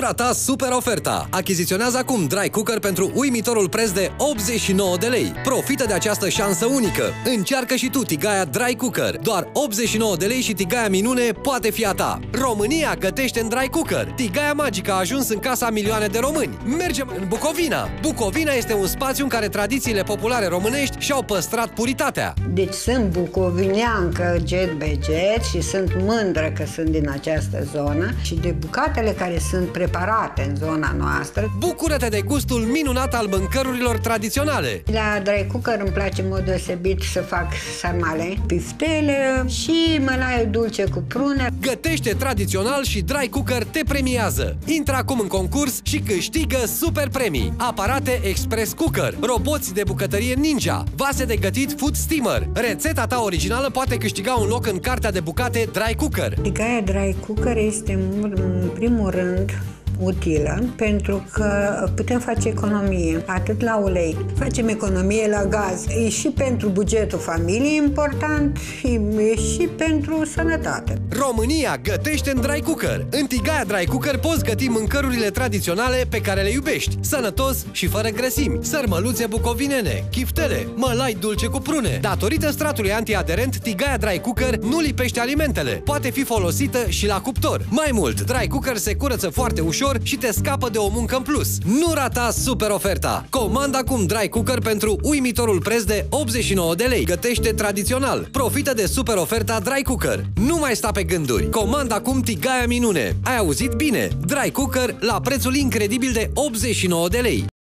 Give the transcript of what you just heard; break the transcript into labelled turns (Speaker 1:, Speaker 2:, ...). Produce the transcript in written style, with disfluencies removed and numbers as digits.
Speaker 1: Nu rata super oferta! Achiziționează acum dry cooker pentru uimitorul preț de 89 de lei. Profită de această șansă unică. Încearcă și tu tigaia dry cooker. Doar 89 de lei și tigaia minune poate fi a ta. România gătește în dry cooker. Tigaia magică a ajuns în casa a milioane de români. Mergem în Bucovina. Bucovina este un spațiu în care tradițiile populare românești și-au păstrat puritatea.
Speaker 2: Deci sunt bucovineancă jet be jet și sunt mândră că sunt din această zonă și de bucatele care sunt preparate în zona noastră.
Speaker 1: Bucură-te de gustul minunat al mâncărurilor tradiționale.
Speaker 2: La dry cooker îmi place în mod deosebit să fac sarmale, piftele și mălai dulce cu prune.
Speaker 1: Gătește tradițional și dry cooker te premiază. Intră acum în concurs și câștigă super premii. Aparate Express Cooker, roboți de bucătărie Ninja, vase de gătit Food Steamer. Rețeta ta originală poate câștiga un loc în cartea de bucate Dry Cooker.
Speaker 2: Tigaia dry cooker este în primul rând utilă pentru că putem face economie atât la ulei, facem economie la gaz. E și pentru bugetul familiei important, e și pentru sănătate.
Speaker 1: România gătește în dry cooker. În tigaia dry cooker poți găti mâncărurile tradiționale pe care le iubești, sănătos și fără grăsimi, sărmăluțe bucovinene, chiftele, mălai dulce cu prune. Datorită stratului antiaderent, tigaia dry cooker nu lipește alimentele. Poate fi folosită și la cuptor. Mai mult, dry cooker se curăță foarte ușor și te scapă de o muncă în plus. Nu rata super oferta! Comanda acum dry cooker pentru uimitorul preț de 89 de lei. Gătește tradițional. Profită de super oferta dry cooker. Nu mai sta pe gânduri. Comanda acum tigaia minune. Ai auzit bine? Dry cooker la prețul incredibil de 89 de lei.